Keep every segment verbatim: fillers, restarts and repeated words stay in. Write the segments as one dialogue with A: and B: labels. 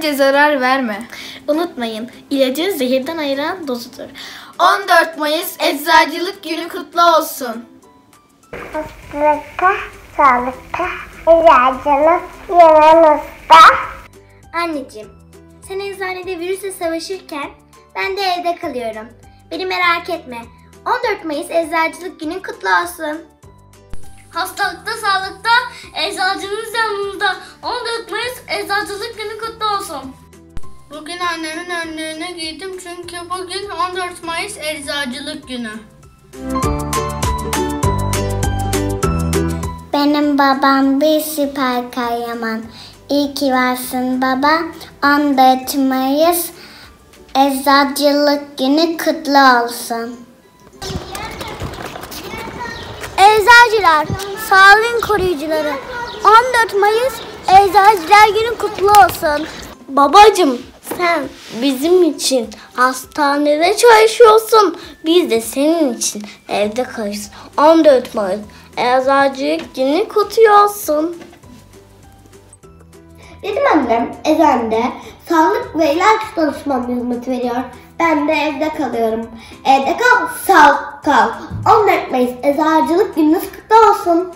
A: kimseye zarar verme.
B: Unutmayın, ilacın zehirden ayıran dozudur.
A: on dört Mayıs Eczacılık Günü kutlu olsun.
C: Hastalıkta, sağlıkta, eczacılık yanımızda.
B: Anneciğim, sen eczanede virüsle savaşırken ben de evde kalıyorum. Beni merak etme. on dört Mayıs Eczacılık Günü kutlu olsun.
D: Hastalıkta, sağlıkta, eczacınız yanımızda. on dört Mayıs Eczacılık Günü kutlu olsun. Bugün annemin önlüğünü giydim çünkü bugün on dört Mayıs Eczacılık Günü.
C: Benim babam bir süper kahraman. İyi ki varsın baba. on dört Mayıs Eczacılık Günü kutlu olsun. Eczacılar, sağlığın koruyucuları. on dört Mayıs Eczacılar Günü kutlu olsun.
E: Babacığım, sen bizim için hastanede çalışıyorsun. Biz de senin için evde kalırız. on dört Mayıs Eczacılık Günü kutlu olsun.
C: Benim annem eczanede sağlık ve ilaç danışmanlığı hizmeti veriyor. Ben de evde kalıyorum. Evde kal, sağlık kal. on dört Mayıs Eczacılık Gününüz kutlu olsun.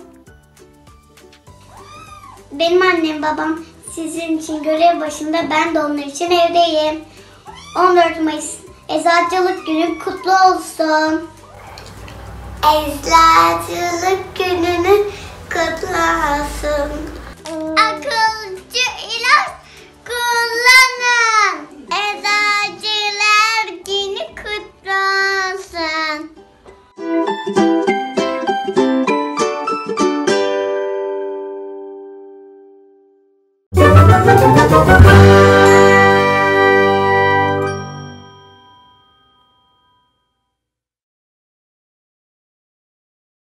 B: Benim annem babam sizin için görev başında, ben de onlar için evdeyim. on dört Mayıs Eczacılık Günü kutlu olsun.
C: Eczacılık Gününü kutlu olsun.
B: Akılcı ilaç kullanın. Eczacılar Günü kutlu olsun.